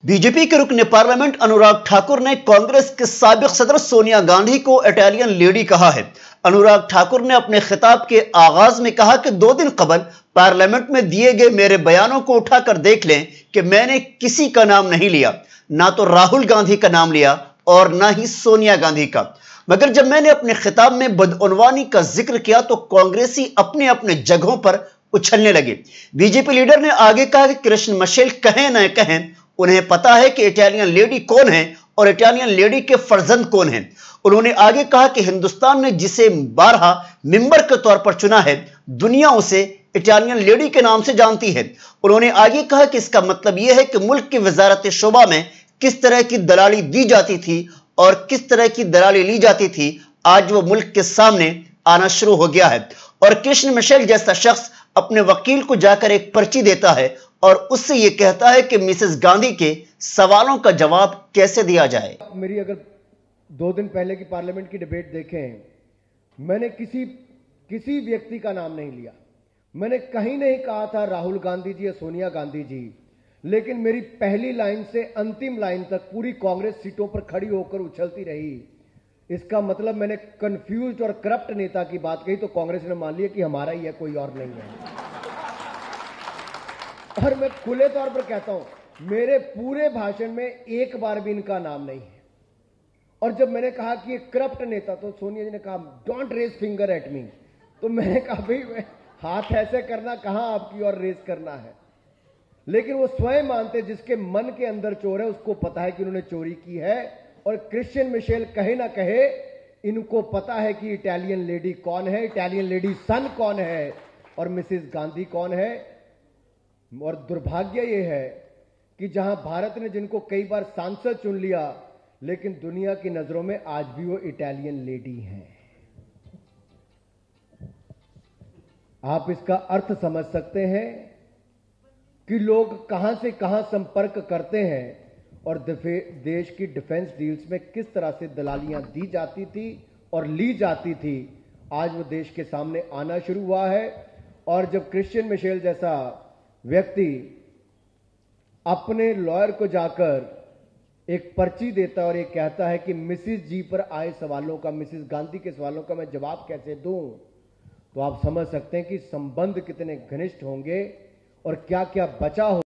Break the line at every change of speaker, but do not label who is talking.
BJP के रुकन parliament Anurag Thakur ने कांग्रेस के साबिक सदर सोनिया गांधी को इटालियन लेडी कहा है। अनुराग ठाकुर ने अपने खिताब के आगाज में कहा कि 2 दिन कबल पार्लियामेंट में दिए गए मेरे बयानों को उठाकर देख लें कि मैंने किसी का नाम नहीं लिया, ना तो राहुल गांधी का नाम लिया और ना ही सोनिया गांधी का। मगर जब मैंने अपने खिताब में बदउनवानी का जिक्र किया तो कांग्रेसी अपने अपने जगहों पर उछलने लगे। बीजेपी लीडर ने आगे कहा कि कृष्ण मिशेल कहें न कहें, उन्हें पता है कि इटालियन लेडी कौन है और इटालियन लेडी के फर्जंद कौन हैं। उन्होंने आगे कहा कि हिंदुस्तान ने जिसे 12 मेंबर के तौर पर चुना है, दुनिया उसे इटालियन लेडी के नाम से जानती है। उन्होंने आगे कहा कि इसका मतलब यह है कि मुल्क की वजारत शोबा में किस तरह की दलाली दी जाती थी और किस तरह की दलाली ली जाती थी, आज वो मुल्क के सामने आना शुरू हो गया है। और कृष्ण मिशेल जैसा शख्स अपने वकील को जाकर एक पर्ची देता है और उससे यह कहता है कि मिसेस गांधी के सवालों का जवाब कैसे दिया जाए।
मेरी अगर 2 दिन पहले की पार्लियामेंट की डिबेट देखें, मैंने किसी व्यक्ति का नाम नहीं लिया। मैंने कहीं नहीं कहा था राहुल गांधी जी या सोनिया गांधी जी, लेकिन मेरी पहली लाइन से अंतिम लाइन तक पूरी कांग्रेस सीटों पर खड़ी होकर उछलती रही। इसका मतलब मैंने कंफ्यूज्ड और करप्ट नेता की बात कही तो कांग्रेस ने मान लिया कि हमारा ही है, कोई और नहीं है। और मैं खुले तौर पर कहता हूं, मेरे पूरे भाषण में एक बार भी इनका नाम नहीं है। और जब मैंने कहा कि ये करप्ट नेता, तो सोनिया जी ने कहा don't raise finger at me. तो मैंने कहा भाई हाथ ऐसे करना कहां आपकी और रेज करना है। लेकिन वो स्वयं मानते, जिसके मन के अंदर चोर है उसको पता है कि उन्होंने चोरी की है। और क्रिश्चियन मिशेल कहे ना कहे, इनको पता है कि इटालियन लेडी कौन है, इटालियन लेडी सन कौन है और मिसेस गांधी कौन है। और दुर्भाग्य यह है कि जहां भारत ने जिनको कई बार सांसद चुन लिया, लेकिन दुनिया की नजरों में आज भी वो इटालियन लेडी हैं। आप इसका अर्थ समझ सकते हैं कि लोग कहां से कहां संपर्क करते हैं और देश की डिफेंस डील्स में किस तरह से दलालियां दी जाती थी और ली जाती थी। आज वो देश के सामने आना शुरू हुआ है। और जब क्रिश्चियन मिशेल जैसा व्यक्ति अपने लॉयर को जाकर एक पर्ची देता और ये कहता है कि मिसिस जी पर आए सवालों का, मिसिस गांधी के सवालों का मैं जवाब कैसे दूं, तो आप समझ सकते हैं कि संबंध कितने घनिष्ठ होंगे और क्या क्या बचा हो।